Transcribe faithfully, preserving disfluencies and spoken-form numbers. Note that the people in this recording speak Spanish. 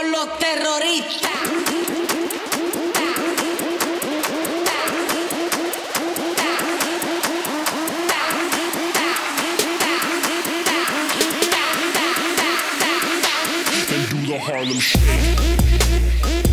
con los terroristas. And do the Harlem Shake.